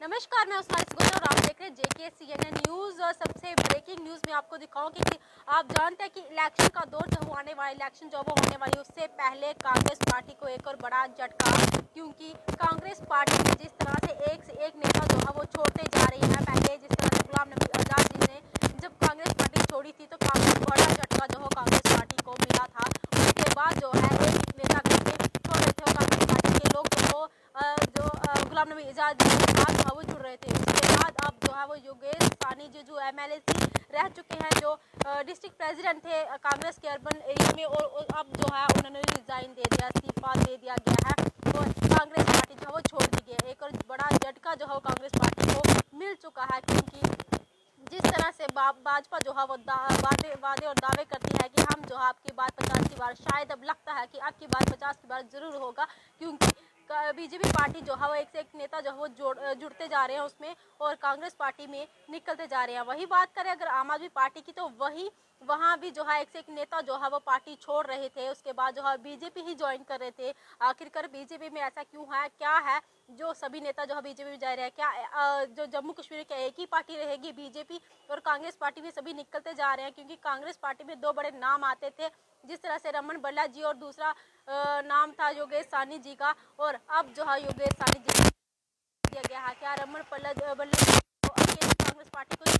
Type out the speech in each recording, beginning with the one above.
नमस्कार, मैं उस्मान इसगोल और आप देख रहे हैं जेके CNN न्यूज़। और सबसे ब्रेकिंग न्यूज़ में आपको दिखाऊंगी कि आप जानते हैं कि इलेक्शन का दौर जो आने वाला इलेक्शन जो वो होने वाली उससे पहले कांग्रेस पार्टी को एक और बड़ा झटका, क्योंकि कांग्रेस पार्टी में जिस तरह से एक नेता जो है वो छोड़ते जा रही है। पहले जिस तरह से गुलाम नबी आज़ाद जी ने जब कांग्रेस पार्टी छोड़ी थी तो काफी बड़ा झटका जो कांग्रेस पार्टी को मिला था। उसके बाद जो है एक नेता करके छोड़ रहे थे कांग्रेस पार्टी के लोग जो गुलाम नबी आज़ाद जी के साथ वो जुड़ रहे थे। उसके बाद अब जो है वो योगेश सानी जी जो MLA रह चुके हैं, जो डिस्ट्रिक्ट प्रेसिडेंट थे कांग्रेस के अर्बन एरिया में, और अब जो है उन्होंने रिजाइन दे दिया, इस्तीफा दे दिया गया है और कांग्रेस पार्टी जो है वो छोड़ दी गई है। एक और बड़ा झटका जो है कांग्रेस पार्टी को मिल चुका है, क्योंकि जिस तरह से भाजपा जो है वो वादे और दावे करती है कि हम जो है आपकी बात 50 की बार, शायद अब लगता है कि आपकी बात 50 की बार जरूर होगा, क्योंकि बीजेपी पार्टी जो है वो एक से एक नेता जो है वो जुड़ते जा रहे हैं उसमें, और कांग्रेस पार्टी में निकलते जा रहे हैं। वही बात करें अगर आम आदमी पार्टी की, तो वहाँ भी जो है एक से एक नेता जो है वो पार्टी छोड़ रहे थे, उसके बाद जो है बीजेपी ही ज्वाइन कर रहे थे। आखिरकार बीजेपी में ऐसा क्यों है, क्या है जो सभी नेता जो है बीजेपी में जा रहे हैं? क्या जो जम्मू कश्मीर की एक ही पार्टी रहेगी बीजेपी, और कांग्रेस पार्टी भी सभी निकलते जा रहे हैं? क्योंकि कांग्रेस पार्टी में दो बड़े नाम आते थे, जिस तरह से रमन बल्ला जी और दूसरा नाम था योगेश सानी जी का, और अब जो है योगेश सानी जी दिया गया है। क्या रमन बल्ला जी कांग्रेस पार्टी को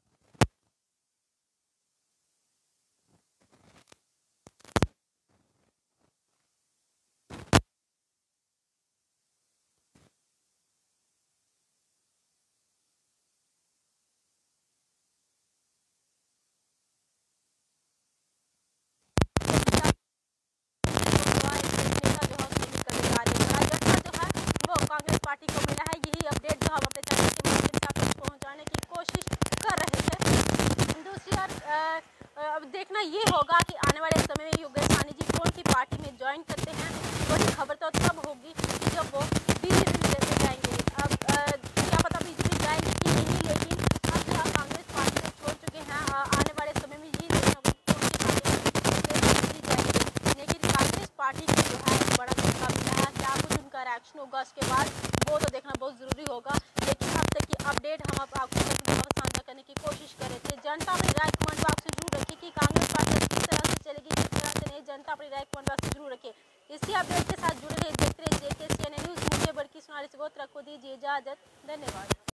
कांग्रेस पार्टी को मिला है? यही अपडेट जो हम अपने चैनल के माध्यम से आपको पहुंचाने की कोशिश कर रहे थे। दूसरी ओर अब देखना ये होगा कि आने वाले समय में योगेश सानी जी कौन सी पार्टी में ज्वाइन करते हैं। बड़ी खबर तो तब होगी जब वो बीजेपी में जाएंगे। अब क्या पता बीजेपी जाएंगे कि नहीं, लेकिन अब जो कांग्रेस पार्टी को छोड़ चुके हैं, आने वाले समय में यही देखना होगा कौन सी पार्टी जाएंगे। लेकिन कांग्रेस पार्टी को जो है बड़ा झटका मिला है। क्या कुछ उनका रिएक्शन होगा उसके बाद, वो तो देखना बहुत ज़रूरी होगा। लेकिन अब तक की अपडेट हम आपको साझा करने की कोशिश कर रहे थे। जनता अपनी राय कमेंट बॉक्स में जरूर रखिए कि कांग्रेस पार्टी किस तरह से चलेगी, किस तरह से नहीं। जनता अपनी राय कमेंट बॉक्स में जरूर रखिए। इसी अपडेट के साथ जुड़े रहिए, देखते रहिए जेके CNN न्यूज़। मुझे बल्कि सुनारी से बहुत रखो दीजिए इजाज़त। धन्यवाद।